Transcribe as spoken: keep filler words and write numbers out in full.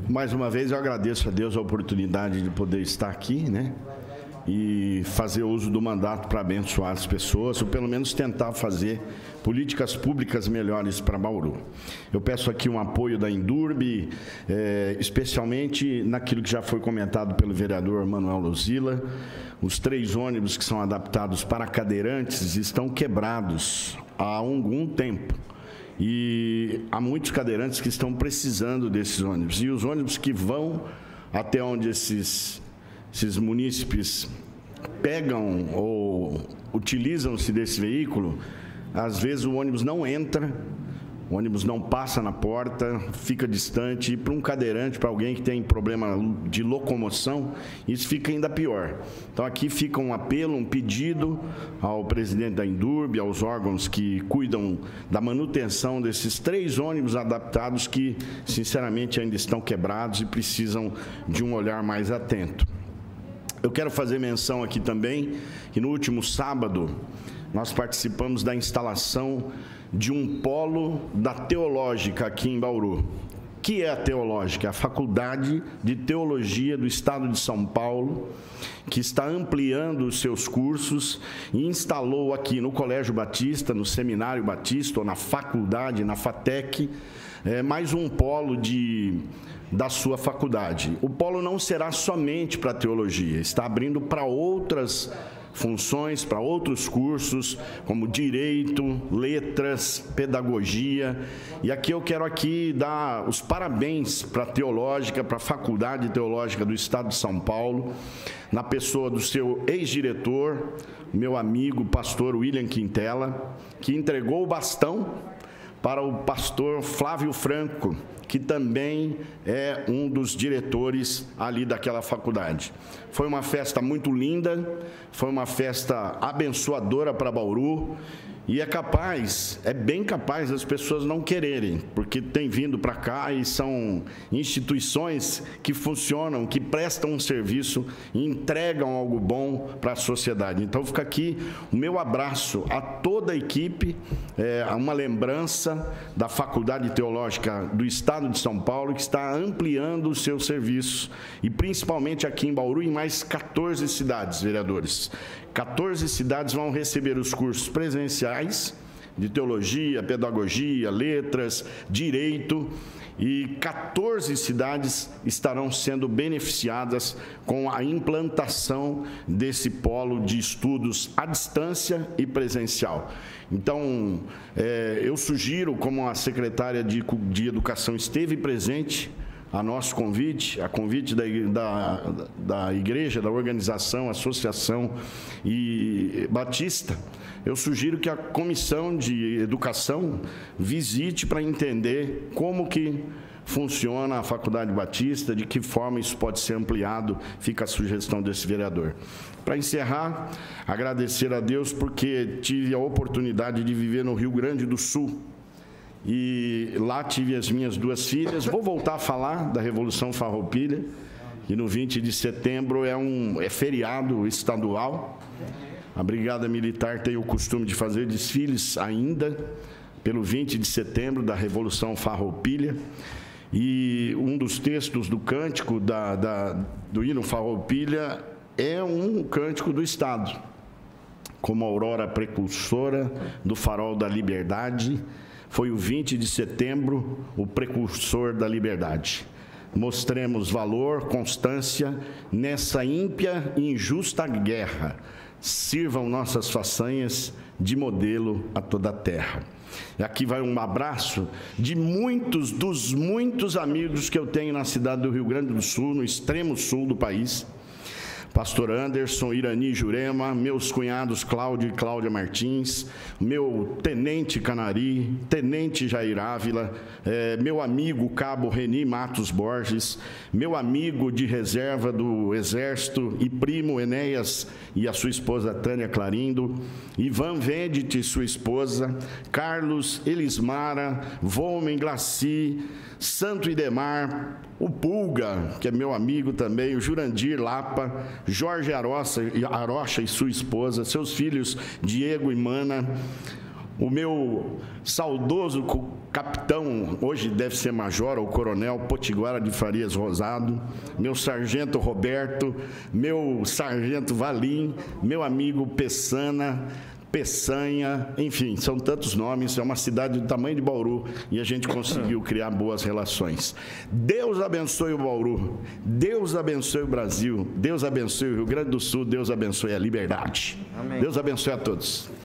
Mais uma vez eu agradeço a Deus a oportunidade de poder estar aqui, né? E fazer uso do mandato para abençoar as pessoas, ou pelo menos tentar fazer políticas públicas melhores para Bauru. Eu peço aqui um apoio da Indurb, é, especialmente naquilo que já foi comentado pelo vereador Manuel Luzila. Os três ônibus que são adaptados para cadeirantes estão quebrados há algum tempo. E há muitos cadeirantes que estão precisando desses ônibus. E os ônibus que vão até onde esses, esses munícipes pegam ou utilizam-se desse veículo, às vezes o ônibus não entra, o ônibus não passa na porta, fica distante. E para um cadeirante, para alguém que tem problema de locomoção, isso fica ainda pior. Então aqui fica um apelo, um pedido ao presidente da Indurb, aos órgãos que cuidam da manutenção desses três ônibus adaptados que, sinceramente, ainda estão quebrados e precisam de um olhar mais atento. Eu quero fazer menção aqui também que no último sábado nós participamos da instalação de um polo da Teológica aqui em Bauru. O que é a Teológica? A Faculdade de Teologia do Estado de São Paulo, que está ampliando os seus cursos e instalou aqui no Colégio Batista, no Seminário Batista, ou na faculdade, na FATEC, é, mais um polo de, da sua faculdade. O polo não será somente para teologia, está abrindo para outras funções, para outros cursos, como direito, letras, pedagogia. E aqui eu quero aqui dar os parabéns para a Teológica, para a Faculdade Teológica do Estado de São Paulo, na pessoa do seu ex-diretor, meu amigo, pastor William Quintela, que entregou o bastão para o pastor Flávio Franco, que também é um dos diretores ali daquela faculdade. Foi uma festa muito linda, foi uma festa abençoadora para Bauru, e é capaz, é bem capaz das pessoas não quererem, porque tem vindo para cá e são instituições que funcionam, que prestam um serviço e entregam algo bom para a sociedade. Então fica aqui o meu abraço a toda a equipe, é, uma lembrança da Faculdade Teológica do Estado de São Paulo, que está ampliando os seus serviços, e principalmente aqui em Bauru, em mais quatorze cidades, vereadores. quatorze cidades vão receber os cursos presenciais de teologia, pedagogia, letras, direito, e quatorze cidades estarão sendo beneficiadas com a implantação desse polo de estudos à distância e presencial. Então, é, eu sugiro, como a secretária de, de Educação esteve presente, a nosso convite, a convite da, da, da igreja, da organização, associação e Batista, eu sugiro que a Comissão de Educação visite para entender como que funciona a Faculdade Batista, de que forma isso pode ser ampliado, fica a sugestão desse vereador. Para encerrar, agradecer a Deus porque tive a oportunidade de viver no Rio Grande do Sul, e lá tive as minhas duas filhas. Vou voltar a falar da Revolução Farroupilha, que no vinte de setembro é um é feriado estadual. A Brigada Militar tem o costume de fazer desfiles ainda pelo vinte de setembro da Revolução Farroupilha. E um dos textos do cântico da, da, do hino Farroupilha é um cântico do Estado, como aurora precursora do farol da liberdade. Foi o vinte de setembro o precursor da liberdade. Mostremos valor, constância nessa ímpia e injusta guerra. Sirvam nossas façanhas de modelo a toda a terra. E aqui vai um abraço de muitos, dos muitos amigos que eu tenho na cidade do Rio Grande do Sul, no extremo sul do país. Pastor Anderson, Irani Jurema, meus cunhados Cláudio e Cláudia Martins, meu tenente Canari, tenente Jair Ávila, é, meu amigo Cabo Reni Matos Borges, meu amigo de reserva do Exército e primo Enéas e a sua esposa Tânia Clarindo, Ivan Vendit e sua esposa, Carlos Elismara, Volmen Glaci, Santo Idemar, o Pulga, que é meu amigo também, o Jurandir Lapa, Jorge Arocha, Arocha e sua esposa, seus filhos Diego e Mana, o meu saudoso capitão, hoje deve ser major ou coronel, Potiguara de Farias Rosado, meu sargento Roberto, meu sargento Valim, meu amigo Pessana, Peçanha, enfim, são tantos nomes, é uma cidade do tamanho de Bauru e a gente conseguiu criar boas relações. Deus abençoe o Bauru, Deus abençoe o Brasil, Deus abençoe o Rio Grande do Sul, Deus abençoe a liberdade. Amém. Deus abençoe a todos.